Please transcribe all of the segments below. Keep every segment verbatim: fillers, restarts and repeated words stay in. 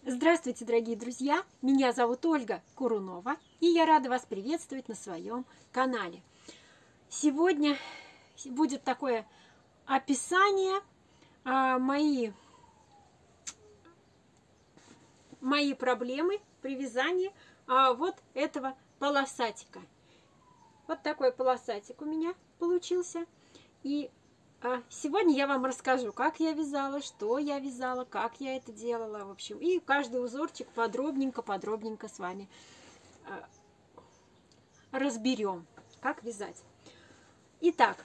Здравствуйте, дорогие друзья! Меня зовут Ольга Курунова, и я рада вас приветствовать на своем канале. Сегодня будет такое описание а, мои, мои проблемы при вязании а, вот этого полосатика. Вот такой полосатик у меня получился. И а, сегодня я вам расскажу, как я вязала, что я вязала, как я это делала, в общем. И каждый узорчик подробненько-подробненько с вами а, разберем, как вязать. Итак,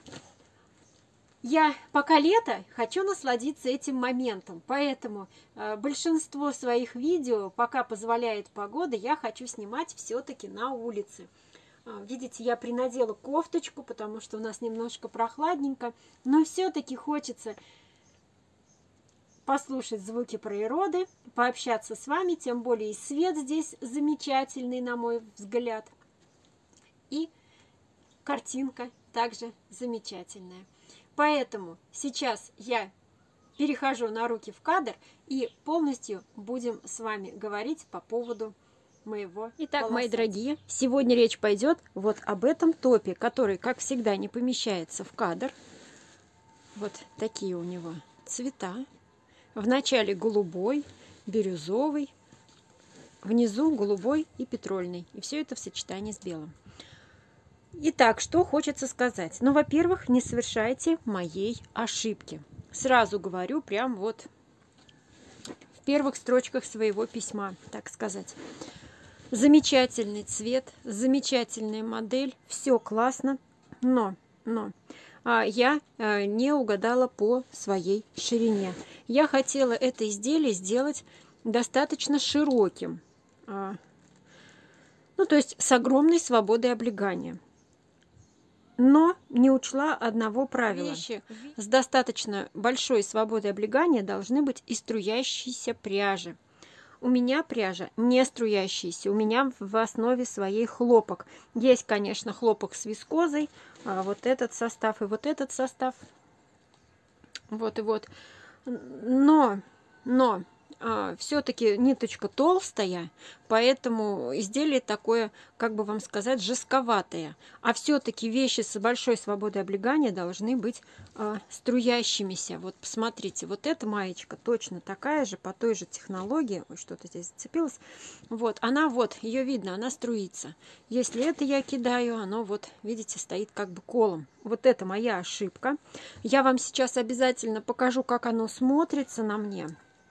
я пока лето, хочу насладиться этим моментом, поэтому э, большинство своих видео, пока позволяет погода, я хочу снимать все-таки на улице. Э, видите, я принадела кофточку, потому что у нас немножко прохладненько, но все-таки хочется послушать звуки природы, пообщаться с вами, тем более и свет здесь замечательный, на мой взгляд, и картинка также замечательная. Поэтому сейчас я перехожу на руки в кадр и полностью будем с вами говорить по поводу моего Итак, полосатика. Мои дорогие, сегодня речь пойдет вот об этом топе, который, как всегда, не помещается в кадр. Вот такие у него цвета. В начале голубой, бирюзовый, внизу голубой и петрольный. И все это в сочетании с белым. Итак, что хочется сказать? Ну, во-первых, не совершайте моей ошибки. Сразу говорю, прям вот в первых строчках своего письма, так сказать. Замечательный цвет, замечательная модель, все классно, но, но а, я а, не угадала по своей ширине. Я хотела это изделие сделать достаточно широким, а, ну, то есть с огромной свободой облегания. Но не учла одного правила. Вещи с достаточно большой свободой облегания должны быть из струящейся пряжи. У меня пряжа не струящаяся, у меня в основе своей хлопок. Есть, конечно, хлопок с вискозой, а вот этот состав и вот этот состав. Вот и вот. Но, но... все-таки ниточка толстая, поэтому изделие такое, как бы вам сказать, жестковатое. А все-таки вещи с большой свободой облегания должны быть а, струящимися. Вот посмотрите, вот эта маечка точно такая же, по той же технологии. Ой, что-то здесь зацепилось. Вот, она вот, ее видно, она струится. Если это я кидаю, оно вот, видите, стоит как бы колом. Вот это моя ошибка. Я вам сейчас обязательно покажу, как оно смотрится на мне.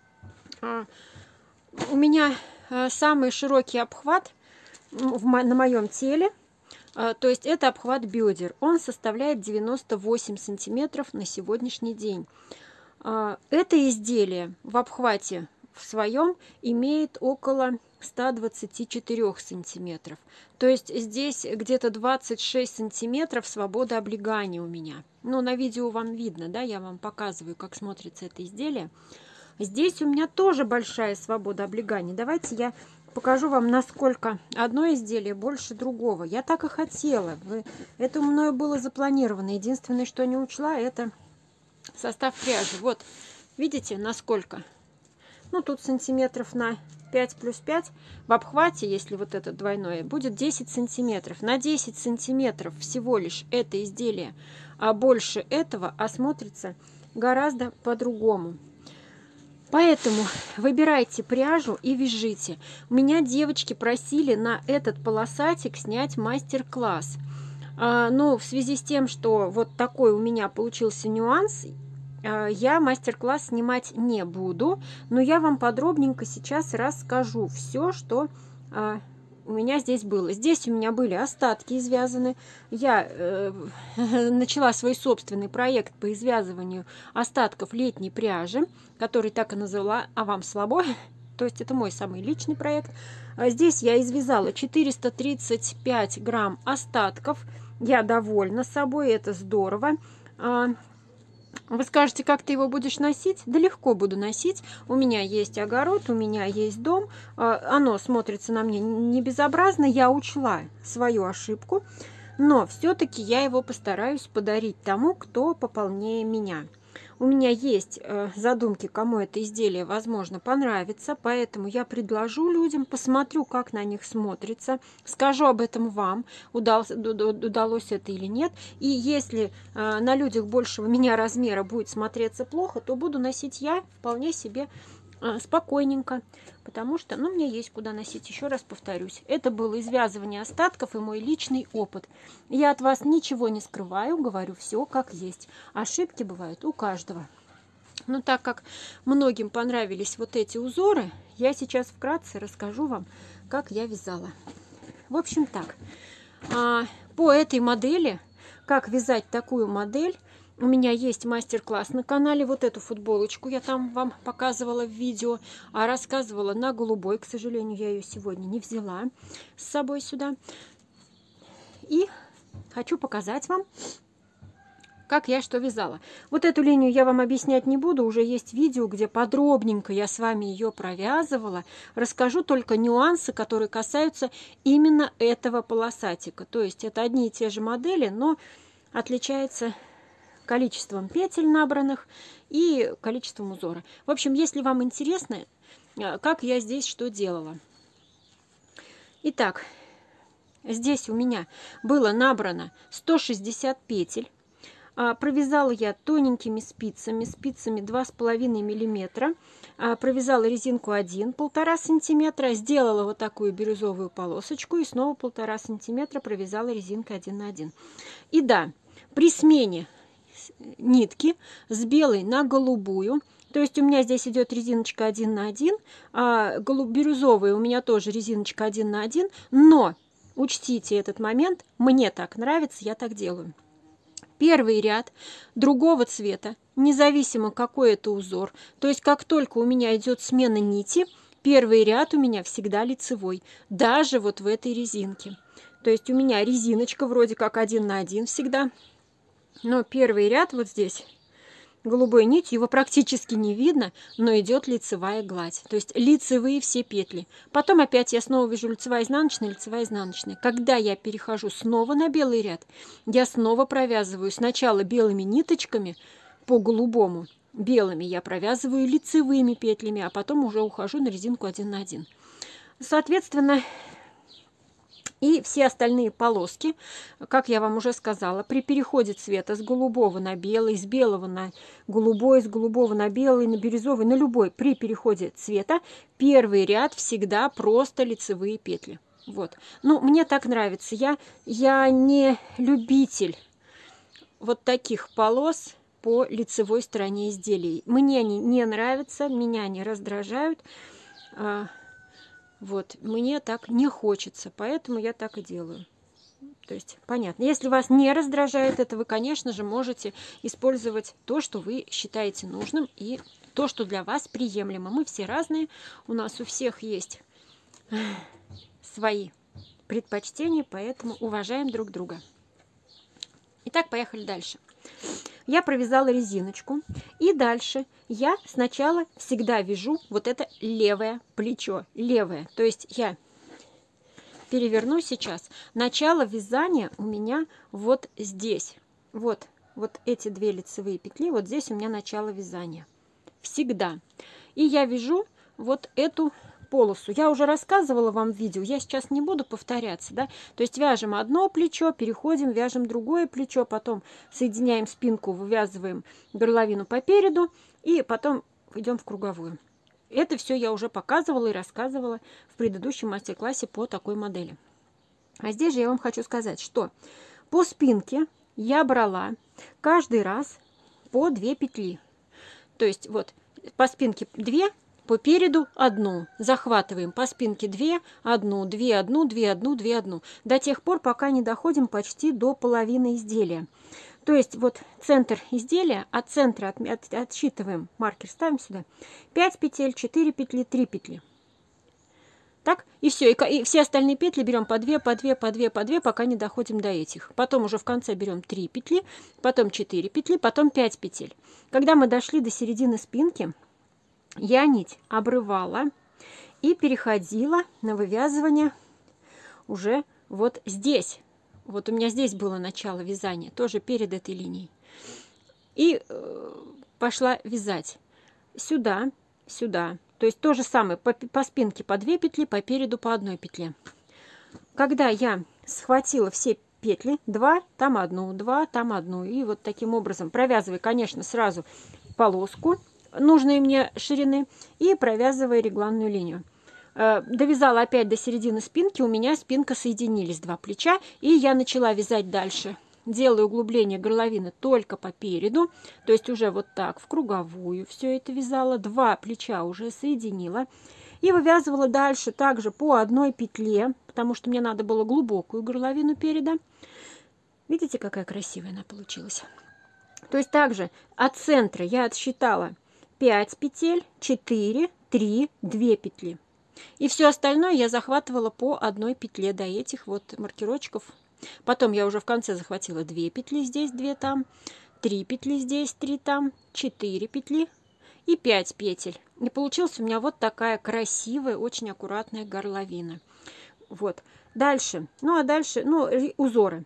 У меня самый широкий обхват на моем теле, то есть это обхват бедер. Он составляет девяносто восемь сантиметров на сегодняшний день. Это изделие в обхвате в своем имеет около ста двадцати четырёх сантиметров. То есть здесь где-то двадцать шесть сантиметров свобода облегания у меня. Ну, на видео вам видно, да, я вам показываю, как смотрится это изделие. Здесь у меня тоже большая свобода облегания. Давайте я покажу вам, насколько одно изделие больше другого. Я так и хотела. Вы... Это мною было запланировано. Единственное, что не учла, это состав пряжи. Вот, видите, насколько? Ну, тут сантиметров на пять плюс пять. В обхвате, если вот это двойное, будет десять сантиметров. На десять сантиметров всего лишь это изделие. А больше этого осмотрится гораздо по-другому. Поэтому выбирайте пряжу и вяжите. У меня девочки просили на этот полосатик снять мастер-класс. А, но в связи с тем, что вот такой у меня получился нюанс, а, я мастер-класс снимать не буду. Но я вам подробненько сейчас расскажу все, что а, у меня здесь было. Здесь у меня были остатки извязаны. Я э, начала свой собственный проект по извязыванию остатков летней пряжи, который так и назвала «А вам слабо?». То есть это мой самый личный проект. Здесь я извязала четыреста тридцать пять грамм остатков. Я довольна собой, это здорово. Вы скажете, как ты его будешь носить? Да легко буду носить. У меня есть огород, у меня есть дом. Оно смотрится на мне не безобразно. Я учла свою ошибку. Но все-таки я его постараюсь подарить тому, кто пополнее меня. У меня есть э, задумки, кому это изделие, возможно, понравится, поэтому я предложу людям, посмотрю, как на них смотрится, скажу об этом вам, удалось, удалось это или нет. И если э, на людях большего меня размера будет смотреться плохо, то буду носить я вполне себе э, спокойненько, потому что, ну, мне есть куда носить, еще раз повторюсь. Это было извязывание остатков и мой личный опыт. Я от вас ничего не скрываю, говорю все как есть. Ошибки бывают у каждого. Но так как многим понравились вот эти узоры, я сейчас вкратце расскажу вам, как я вязала. В общем так, по этой модели, как вязать такую модель, у меня есть мастер-класс на канале. Вот эту футболочку я там вам показывала в видео, а рассказывала на голубой. К сожалению, я ее сегодня не взяла с собой сюда. И хочу показать вам, как я что вязала. Вот эту линию я вам объяснять не буду. Уже есть видео, где подробненько я с вами ее провязывала. Расскажу только нюансы, которые касаются именно этого полосатика. То есть это одни и те же модели, но отличается количеством петель набранных и количеством узора. В общем, если вам интересно, как я здесь что делала. Итак, здесь у меня было набрано сто шестьдесят петель. Провязала я тоненькими спицами, спицами два с половиной миллиметра. Провязала резинку один, полтора сантиметра. Сделала вот такую бирюзовую полосочку и снова полтора сантиметра провязала резинкой один на один. И да, при смене нитки с белой на голубую, то есть у меня здесь идет резиночка один на один, а бирюзовая у меня тоже резиночка один на один, но учтите этот момент, мне так нравится, я так делаю. Первый ряд другого цвета, независимо какой это узор, то есть как только у меня идет смена нити, первый ряд у меня всегда лицевой, даже вот в этой резинке. То есть у меня резиночка вроде как один на один всегда. Но первый ряд вот здесь голубой нитью, его практически не видно, но идет лицевая гладь. То есть лицевые все петли. Потом опять я снова вяжу лицевая изнаночная, лицевая изнаночная. Когда я перехожу снова на белый ряд, я снова провязываю сначала белыми ниточками по голубому. Белыми я провязываю лицевыми петлями, а потом уже ухожу на резинку один на один. Соответственно, и все остальные полоски, как я вам уже сказала, при переходе цвета с голубого на белый, с белого на голубой, с голубого на белый, на бирюзовый, на любой, при переходе цвета, первый ряд всегда просто лицевые петли. Вот. Ну, мне так нравится. Я, я не любитель вот таких полос по лицевой стороне изделий. Мне они не нравятся, меня они раздражают. Вот, мне так не хочется, поэтому я так и делаю. То есть, понятно. Если вас не раздражает это, вы, конечно же, можете использовать то, что вы считаете нужным, и то, что для вас приемлемо. Мы все разные, у нас у всех есть свои предпочтения, поэтому уважаем друг друга. Итак, поехали дальше. Я провязала резиночку, и дальше я сначала всегда вяжу вот это левое плечо, левое. То есть я переверну сейчас. Начало вязания у меня вот здесь. Вот, вот эти две лицевые петли, вот здесь у меня начало вязания. Всегда. И я вяжу вот эту полосу. Я уже рассказывала вам в видео, я сейчас не буду повторяться, да, то есть вяжем одно плечо, переходим, вяжем другое плечо, потом соединяем спинку, вывязываем горловину по переду и потом идем в круговую. Это все я уже показывала и рассказывала в предыдущем мастер-классе по такой модели. А здесь же я вам хочу сказать, что по спинке я брала каждый раз по две петли, то есть вот по спинке две, по переду одну, захватываем по спинке две, одну, две, одну, две, одну, две, одну, до тех пор, пока не доходим почти до половины изделия. То есть вот центр изделия, от центра от, от, отсчитываем, маркер ставим сюда, пять петель, четыре петли, три петли. Так, и все, и, и все остальные петли берем по две, по две, по две, по две, пока не доходим до этих. Потом уже в конце берем три петли, потом четыре петли, потом пять петель. Когда мы дошли до середины спинки, я нить обрывала и переходила на вывязывание уже вот здесь. Вот у меня здесь было начало вязания, тоже перед этой линией. И э, пошла вязать. Сюда, сюда. То есть то же самое, по, по спинке по две петли, по переду по одной петле. Когда я схватила все петли, два, там одну, два, там одну, и вот таким образом провязывай, конечно, сразу полоску нужной мне ширины и провязывая регланную линию. Довязала опять до середины спинки, у меня спинка соединились два плеча, и я начала вязать дальше. Делаю углубление горловины только по переду, то есть уже вот так в круговую все это вязала, два плеча уже соединила. И вывязывала дальше также по одной петле, потому что мне надо было глубокую горловину переда. Видите, какая красивая она получилась? То есть также от центра я отсчитала пять петель, четыре, три, две петли. И все остальное я захватывала по одной петле до этих вот маркировочков. Потом я уже в конце захватила две петли здесь, две там, три петли здесь, три там, четыре петли и пять петель. И получилась у меня вот такая красивая, очень аккуратная горловина. Вот. Дальше. Ну, а дальше, ну, узоры.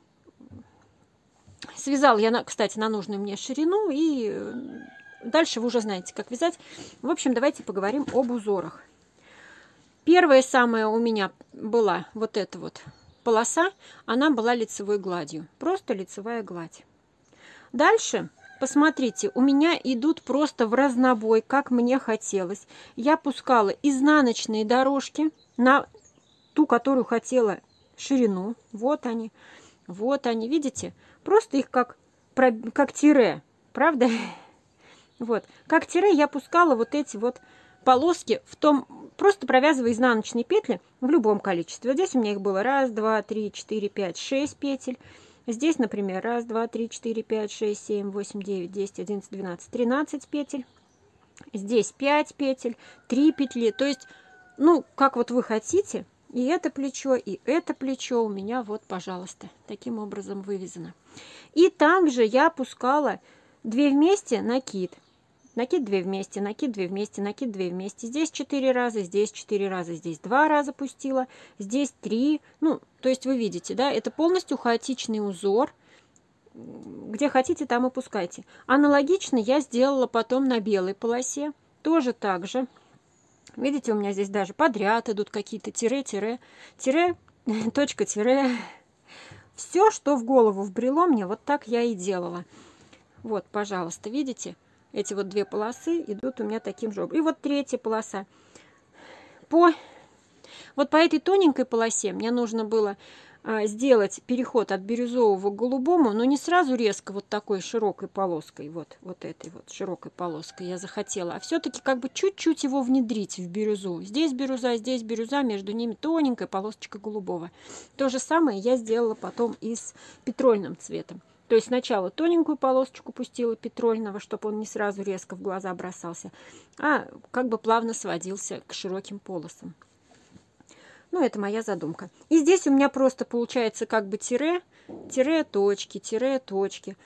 Связала я, кстати, на нужную мне ширину. И дальше вы уже знаете, как вязать. В общем, давайте поговорим об узорах. Первая самая у меня была вот эта вот полоса. Она была лицевой гладью. Просто лицевая гладь. Дальше... Посмотрите, у меня идут просто в разнобой, как мне хотелось. Я пускала изнаночные дорожки на ту, которую хотела ширину. Вот они, вот они, видите? Просто их как, как тире, правда? Вот, как тире я пускала вот эти вот полоски в том, просто провязывая изнаночные петли в любом количестве. Вот здесь у меня их было раз, два, три, четыре, пять, шесть петель. Здесь, например, раз, два, три, четыре, пять, шесть, семь, восемь, девять, десять, одиннадцать, двенадцать, тринадцать петель. Здесь пять петель, три петли. То есть, ну, как вот вы хотите, и это плечо, и это плечо у меня вот, пожалуйста, таким образом вывязано. И также я пускала две вместе накид. Накид две вместе, накид две вместе, накид две вместе. Здесь четыре раза, здесь четыре раза, здесь два раза пустила, здесь три. Ну, то есть вы видите, да, это полностью хаотичный узор. Где хотите, там и пускайте. Аналогично я сделала потом на белой полосе. Тоже так же. Видите, у меня здесь даже подряд идут какие-то тире, тире, тире, точка, тире. Все, что в голову вбрело мне, вот так я и делала. Вот, пожалуйста, видите? Эти вот две полосы идут у меня таким же образом. И вот третья полоса. По, вот по этой тоненькой полосе мне нужно было а, сделать переход от бирюзового к голубому, но не сразу резко вот такой широкой полоской, вот, вот этой вот широкой полоской я захотела, а все-таки как бы чуть-чуть его внедрить в бирюзу. Здесь бирюза, здесь бирюза, между ними тоненькая полосочка голубого. То же самое я сделала потом и с петрольным цветом. То есть сначала тоненькую полосочку пустила петрольного, чтобы он не сразу резко в глаза бросался, а как бы плавно сводился к широким полосам. Ну, это моя задумка. И здесь у меня просто получается как бы тире, тире, точки, тире, точки.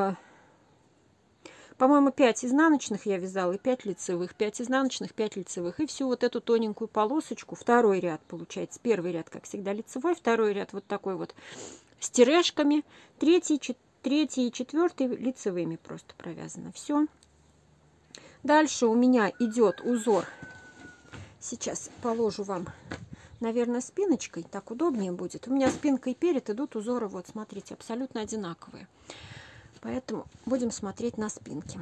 По-моему, пять изнаночных я вязала и пять лицевых. пять изнаночных, пять лицевых. И всю вот эту тоненькую полосочку, второй ряд получается. Первый ряд, как всегда, лицевой, второй ряд вот такой вот с тирешками, третий, четвертый. Третий и четвертый лицевыми просто провязано. Все. Дальше у меня идет узор. Сейчас положу вам, наверное, спиночкой. Так удобнее будет. У меня спинка и перед идут узоры, вот, смотрите, абсолютно одинаковые. Поэтому будем смотреть на спинки.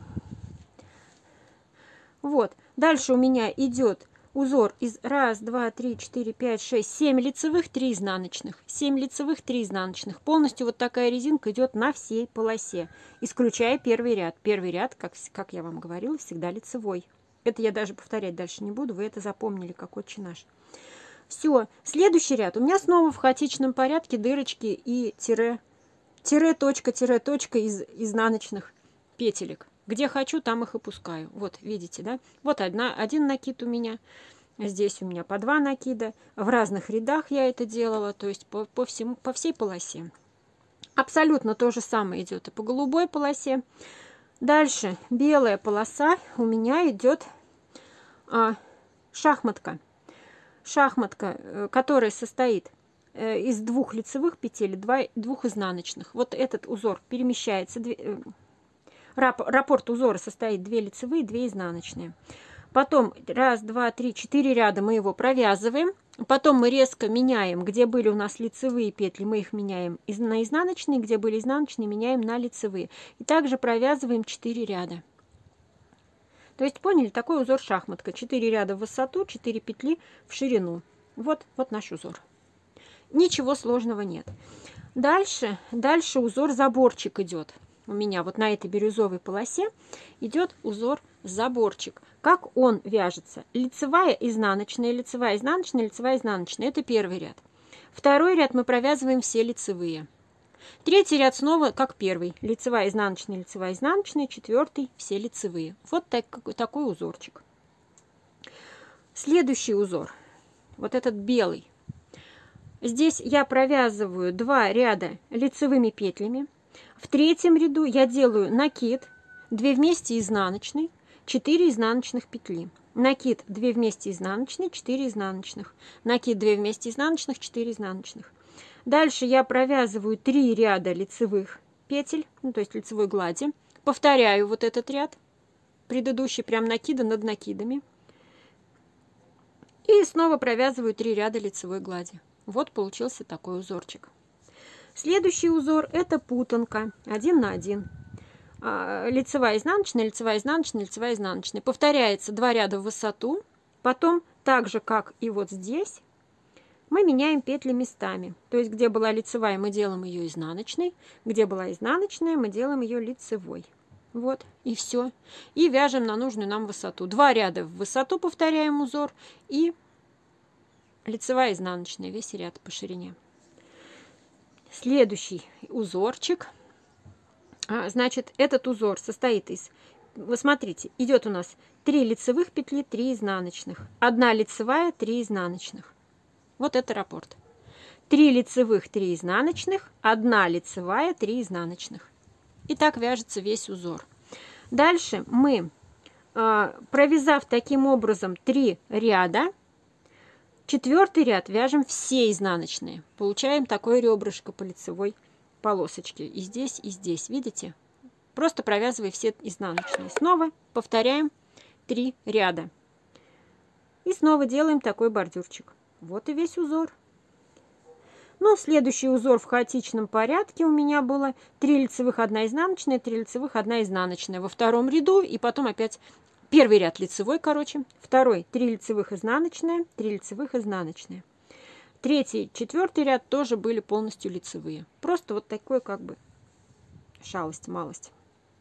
Вот. Дальше у меня идет узор из раз, два, три, четыре, пять, шесть, семь лицевых, три изнаночных. семь лицевых, три изнаночных. Полностью вот такая резинка идет на всей полосе, исключая первый ряд. Первый ряд, как, как я вам говорила, всегда лицевой. Это я даже повторять дальше не буду, вы это запомнили, как отче наш. Все, следующий ряд. У меня снова в хаотичном порядке дырочки и тире, тире, точка, тире, точка из изнаночных петелек. Где хочу, там их и пускаю. Вот, видите, да? Вот одна, один накид у меня. Здесь у меня по два накида. В разных рядах я это делала, то есть по, по, всему, по всей полосе. Абсолютно то же самое идет и по голубой полосе. Дальше белая полоса у меня идет а, шахматка. Шахматка, которая состоит из двух лицевых петель, два, двух изнаночных. Вот этот узор перемещается, раппорт узора состоит две лицевые, две изнаночные. Потом раз, два, три, четыре ряда мы его провязываем. Потом мы резко меняем, где были у нас лицевые петли, мы их меняем на изнаночные, где были изнаночные, меняем на лицевые. И также провязываем четыре ряда. То есть, поняли, такой узор шахматка. четыре ряда в высоту, четыре петли в ширину. Вот, вот наш узор. Ничего сложного нет. Дальше, дальше узор заборчик идет. У меня вот на этой бирюзовой полосе идет узор заборчик. Как он вяжется? Лицевая, изнаночная, лицевая, изнаночная, лицевая, изнаночная. Это первый ряд. Второй ряд мы провязываем все лицевые. Третий ряд снова как первый. Лицевая, изнаночная, лицевая, изнаночная. Четвертый все лицевые. Вот так, такой узорчик. Следующий узор. Вот этот белый. Здесь я провязываю два ряда лицевыми петлями. В третьем ряду я делаю накид, две вместе изнаночной, четыре изнаночных петли. Накид две вместе изнаночные, четыре изнаночных. Накид две вместе изнаночных, четыре изнаночных. Дальше я провязываю три ряда лицевых петель, ну, то есть лицевой глади. Повторяю вот этот ряд, предыдущий прям накида над накидами. И снова провязываю три ряда лицевой глади. Вот получился такой узорчик. Следующий узор — это путанка один на один. Лицевая, изнаночная, лицевая, изнаночная, лицевая, изнаночная. Повторяется два ряда в высоту. Потом, так же как и вот здесь, мы меняем петли местами. То есть, где была лицевая, мы делаем ее изнаночной. Где была изнаночная, мы делаем ее лицевой. Вот, и все. И вяжем на нужную нам высоту. Два ряда в высоту повторяем узор. И лицевая, изнаночная, весь ряд по ширине. Следующий узорчик. Значит, этот узор состоит из, вы смотрите, идет у нас три лицевых петли, три изнаночных. Одна лицевая, три изнаночных. Вот это раппорт. три лицевых, три изнаночных, одна лицевая, три изнаночных. И так вяжется весь узор. Дальше мы, провязав таким образом три ряда, четвертый ряд вяжем все изнаночные. Получаем такое ребрышко по лицевой полосочке. И здесь, и здесь. Видите? Просто провязывая все изнаночные. Снова повторяем три ряда. И снова делаем такой бордюрчик. Вот и весь узор. Ну, следующий узор в хаотичном порядке у меня было три лицевых, одна изнаночная, три лицевых, одна изнаночная. Во втором ряду и потом опять первый ряд лицевой, короче. Второй три лицевых, изнаночная, три лицевых, изнаночная. Третий, четвертый ряд тоже были полностью лицевые. Просто вот такой как бы шалость, малость.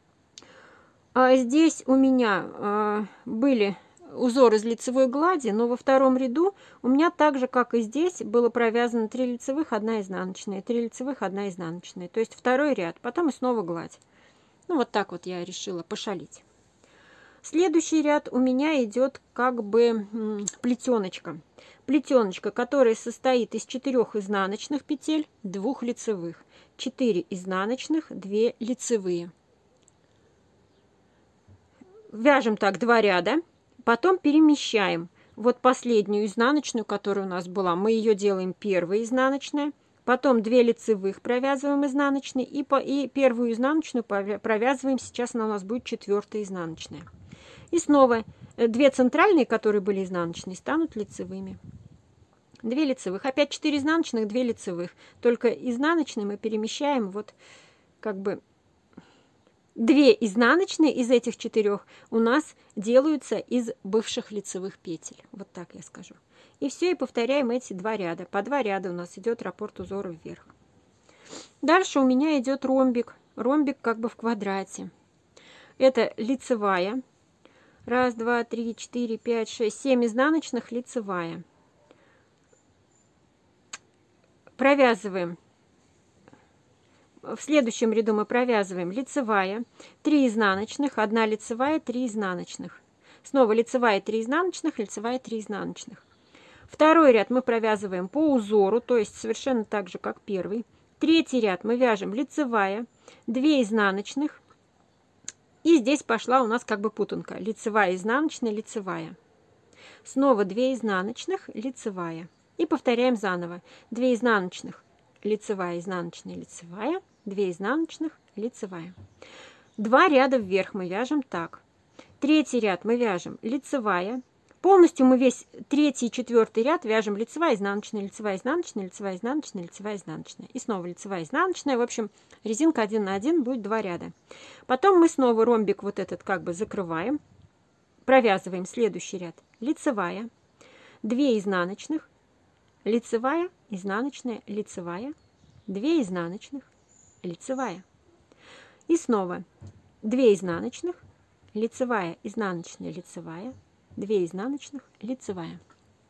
А здесь у меня а, были узор из лицевой глади, но во втором ряду у меня так же, как и здесь, было провязано три лицевых, одна изнаночная, три лицевых, одна изнаночная. То есть второй ряд, потом и снова гладь. Ну вот так вот я решила пошалить. Следующий ряд у меня идет как бы плетеночка. Плетеночка, которая состоит из четырех изнаночных петель, двух лицевых. четыре изнаночных, две лицевые. Вяжем так два ряда. Потом перемещаем вот последнюю изнаночную, которая у нас была. Мы ее делаем первой изнаночной. Потом две лицевых провязываем изнаночной. И, по, и первую изнаночную провязываем. Сейчас она у нас будет четвертая изнаночная. И снова две центральные, которые были изнаночные, станут лицевыми. Две лицевых. Опять четыре изнаночных, две лицевых. Только изнаночные мы перемещаем вот как бы... Две изнаночные из этих четырех у нас делаются из бывших лицевых петель. Вот так я скажу. И все, и повторяем эти два ряда. По два ряда у нас идет раппорт узора вверх. Дальше у меня идет ромбик. Ромбик как бы в квадрате. Это лицевая. Раз, два, три, четыре, пять, шесть, семь изнаночных, лицевая. Провязываем. В следующем ряду мы провязываем лицевая, три изнаночных, одна лицевая, три изнаночных. Снова лицевая, три изнаночных, лицевая, три изнаночных. Второй ряд мы провязываем по узору, то есть совершенно так же, как первый. Третий ряд мы вяжем лицевая, две изнаночных. И здесь пошла у нас как бы путанка. Лицевая, изнаночная, лицевая. Снова две изнаночных, лицевая. И повторяем заново. две изнаночных, лицевая, изнаночная, лицевая. две изнаночных, лицевая. Два ряда вверх мы вяжем так. Третий ряд мы вяжем лицевая. Полностью мы весь третий и четвертый ряд вяжем лицевая, изнаночная, лицевая, изнаночная, лицевая, изнаночная, лицевая, изнаночная. И снова лицевая, изнаночная. В общем, резинка один на один будет два ряда. Потом мы снова ромбик вот этот как бы закрываем. Провязываем следующий ряд. Лицевая, две изнаночных, лицевая, изнаночная, лицевая, две изнаночных, лицевая. И снова две изнаночных, лицевая, изнаночная, лицевая, две изнаночных, лицевая.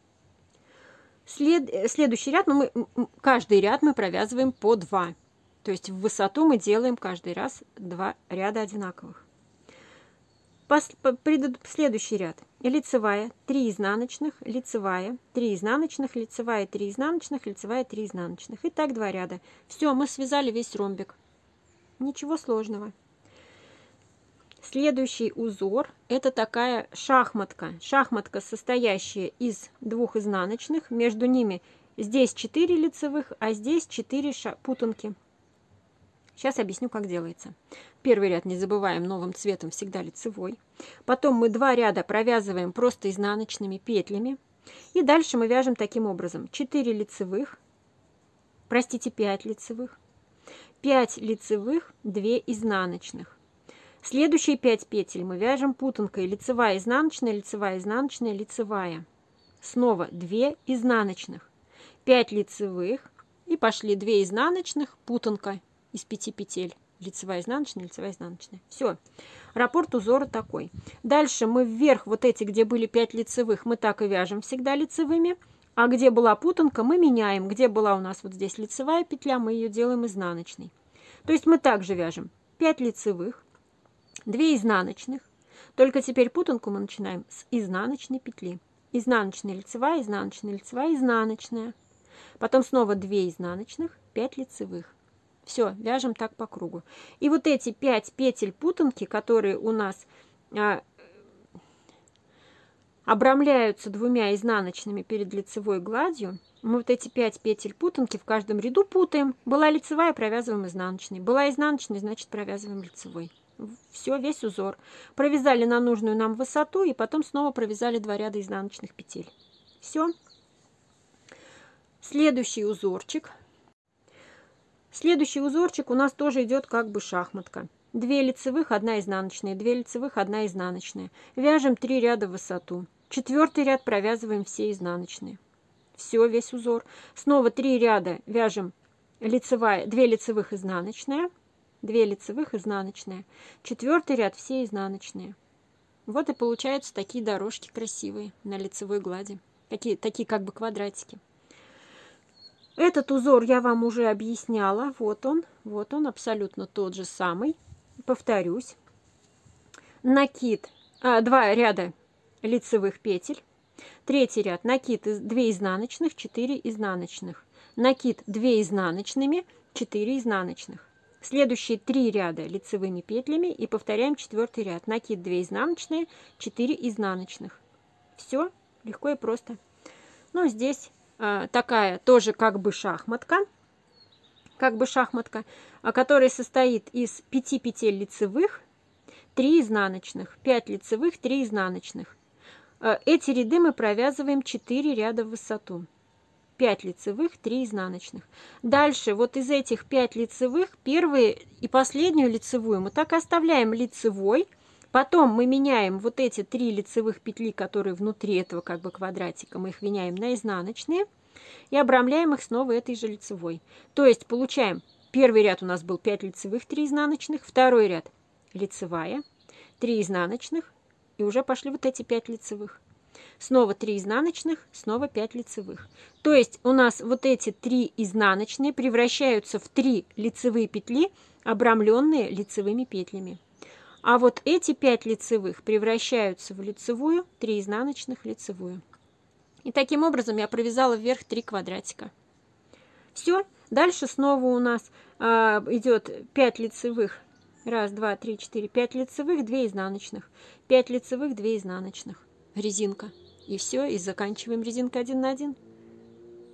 След, следующий ряд, ну мы, каждый ряд мы провязываем по два. То есть в высоту мы делаем каждый раз два ряда одинаковых. Пос, по, пред, следующий ряд. Лицевая, три изнаночных, лицевая, три изнаночных, лицевая, три изнаночных, лицевая, три изнаночных. И так два ряда. Все, мы связали весь ромбик. Ничего сложного. Следующий узор — это такая шахматка. Шахматка, состоящая из двух изнаночных. Между ними здесь четыре лицевых, а здесь четыре путанки. Сейчас объясню, как делается. Первый ряд не забываем, новым цветом всегда лицевой. Потом мы два ряда провязываем просто изнаночными петлями. И дальше мы вяжем таким образом. четыре лицевых, простите, пять лицевых, пять лицевых, две изнаночных. Следующие пять петель мы вяжем путанкой лицевая, изнаночная, лицевая, изнаночная, лицевая. Снова две изнаночных, пять лицевых и пошли две изнаночных, путанка из пяти петель. Лицевая, изнаночная, лицевая, изнаночная. Все. Раппорт узора такой. Дальше мы вверх, вот эти, где были пять лицевых, мы так и вяжем всегда лицевыми. А где была путанка, мы меняем. Где была у нас вот здесь лицевая петля, мы ее делаем изнаночной. То есть мы также вяжем пять лицевых, две изнаночных. Только теперь путанку мы начинаем с изнаночной петли. Изнаночная, лицевая, изнаночная, лицевая, изнаночная. Потом снова две изнаночных, пять лицевых. Все, вяжем так по кругу. И вот эти пять петель путанки, которые у нас а, обрамляются двумя изнаночными перед лицевой гладью, мы вот эти пять петель путанки в каждом ряду путаем. Была лицевая, провязываем изнаночной. Была изнаночной, значит провязываем лицевой. Все, весь узор. Провязали на нужную нам высоту и потом снова провязали два ряда изнаночных петель. Все. Следующий узорчик. Следующий узорчик у нас тоже идет как бы шахматка. две лицевых, одна изнаночная, две лицевых, одна изнаночная. Вяжем три ряда в высоту. Четвертый ряд провязываем все изнаночные. Все, весь узор. Снова три ряда вяжем лицевая, две лицевых, изнаночная, две лицевых, изнаночная. Четвертый ряд все изнаночные. Вот и получаются такие дорожки красивые на лицевой глади. Такие, такие как бы квадратики. Этот узор я вам уже объясняла. Вот он, вот он, абсолютно тот же самый. Повторюсь. Накид, а, два ряда лицевых петель. Третий ряд накид, две изнаночных, четыре изнаночных. Накид две изнаночными, четыре изнаночных. Следующие три ряда лицевыми петлями и повторяем четвертый ряд. Накид две изнаночные, четыре изнаночных. Все легко и просто. Ну, здесь а, такая тоже как бы шахматка, как бы шахматка, а, которая состоит из пяти петель лицевых, три изнаночных, пять лицевых, три изнаночных. А, эти ряды мы провязываем четыре ряда в высоту. пять лицевых, три изнаночных. Дальше вот из этих пять лицевых, первые и последнюю лицевую мы так и оставляем лицевой. Потом мы меняем вот эти три лицевых петли, которые внутри этого как бы квадратика, мы их меняем на изнаночные и обрамляем их снова этой же лицевой. То есть получаем, первый ряд у нас был пять лицевых, три изнаночных, второй ряд лицевая, три изнаночных и уже пошли вот эти пять лицевых. Снова три изнаночных, снова пять лицевых. То есть у нас вот эти три изнаночные превращаются в три лицевые петли, обрамленные лицевыми петлями. А вот эти пять лицевых превращаются в лицевую, три изнаночных, лицевую. И таким образом я провязала вверх три квадратика. Все. Дальше снова у нас э, идет пять лицевых. Раз, два, три, четыре, пять лицевых, две изнаночных. пять лицевых, две изнаночных. Резинка. И все, и заканчиваем резинкой один на один.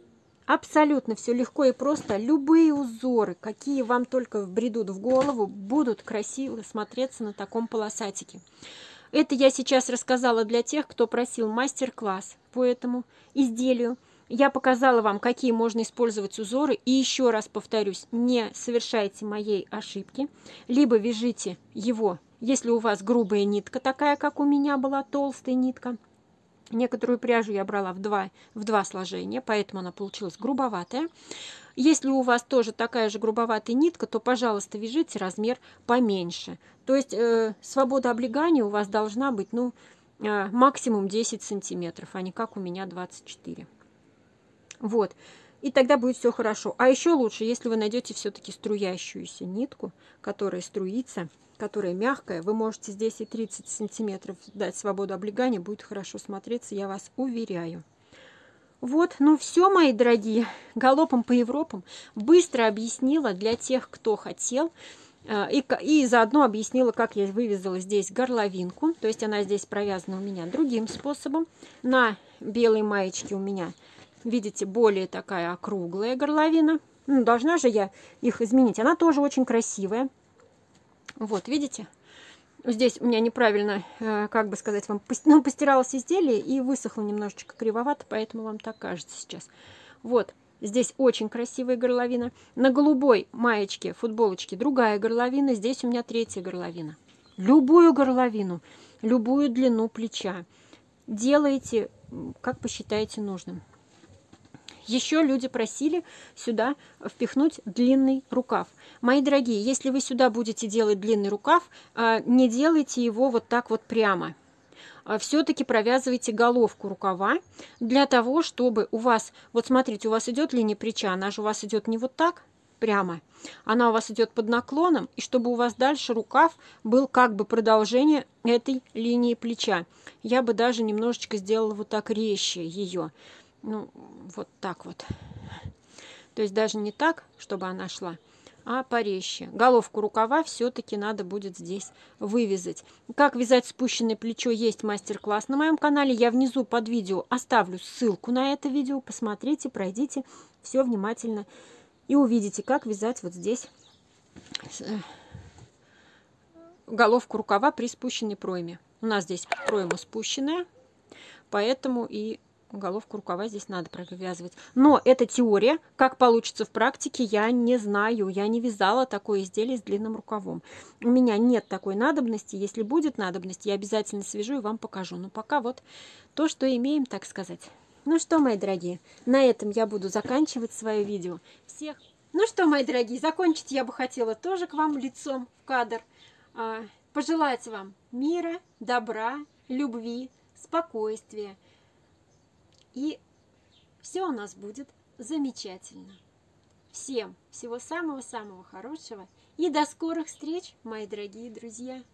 Абсолютно все легко и просто. Любые узоры, какие вам только бредут в голову, будут красиво смотреться на таком полосатике. Это я сейчас рассказала для тех, кто просил мастер-класс по этому изделию. Я показала вам, какие можно использовать узоры. И еще раз повторюсь, не совершайте моей ошибки. Либо вяжите его, если у вас грубая нитка, такая, как у меня была, толстая нитка. Некоторую пряжу я брала в два, в два сложения, поэтому она получилась грубоватая. Если у вас тоже такая же грубоватая нитка, то, пожалуйста, вяжите размер поменьше. То есть э, свобода облегания у вас должна быть, ну, э, максимум десять сантиметров, а не как у меня двадцать четыре. Вот. И тогда будет все хорошо. А еще лучше, если вы найдете все-таки струящуюся нитку, которая струится, которая мягкая, вы можете здесь и тридцать сантиметров дать свободу облегания, будет хорошо смотреться, я вас уверяю. Вот, ну все, мои дорогие, галопом по Европам быстро объяснила для тех, кто хотел, и, и заодно объяснила, как я вывязала здесь горловинку, то есть она здесь провязана у меня другим способом. На белой маечке у меня, видите, более такая округлая горловина. Ну, должна же я их изменить, она тоже очень красивая. Вот, видите? Здесь у меня неправильно, как бы сказать вам, ну, постиралось изделие и высохло немножечко кривовато, поэтому вам так кажется сейчас. Вот, здесь очень красивая горловина. На голубой маечке, футболочке другая горловина, здесь у меня третья горловина. Любую горловину, любую длину плеча делайте, как посчитаете нужным. Еще люди просили сюда впихнуть длинный рукав. Мои дорогие, если вы сюда будете делать длинный рукав, не делайте его вот так вот прямо. Все-таки провязывайте головку рукава для того, чтобы у вас, вот смотрите, у вас идет линия плеча, она же у вас идет не вот так прямо, она у вас идет под наклоном, и чтобы у вас дальше рукав был как бы продолжение этой линии плеча. Я бы даже немножечко сделала вот так резче ее. Ну, вот так вот. То есть даже не так, чтобы она шла, а порезче. Головку рукава все-таки надо будет здесь вывязать. Как вязать спущенное плечо, есть мастер-класс на моем канале. Я внизу под видео оставлю ссылку на это видео. Посмотрите, пройдите все внимательно и увидите, как вязать вот здесь головку рукава при спущенной пройме. У нас здесь пройма спущенная, поэтому и головку рукава здесь надо провязывать. Но это теория. Как получится в практике, я не знаю. Я не вязала такое изделие с длинным рукавом. У меня нет такой надобности. Если будет надобность, я обязательно свяжу и вам покажу. Но пока вот то, что имеем, так сказать. Ну что, мои дорогие, на этом я буду заканчивать свое видео. Всех. Ну что, мои дорогие, закончить я бы хотела тоже к вам лицом в кадр. Пожелать вам мира, добра, любви, спокойствия. И все у нас будет замечательно. Всем всего самого-самого хорошего. И до скорых встреч, мои дорогие друзья!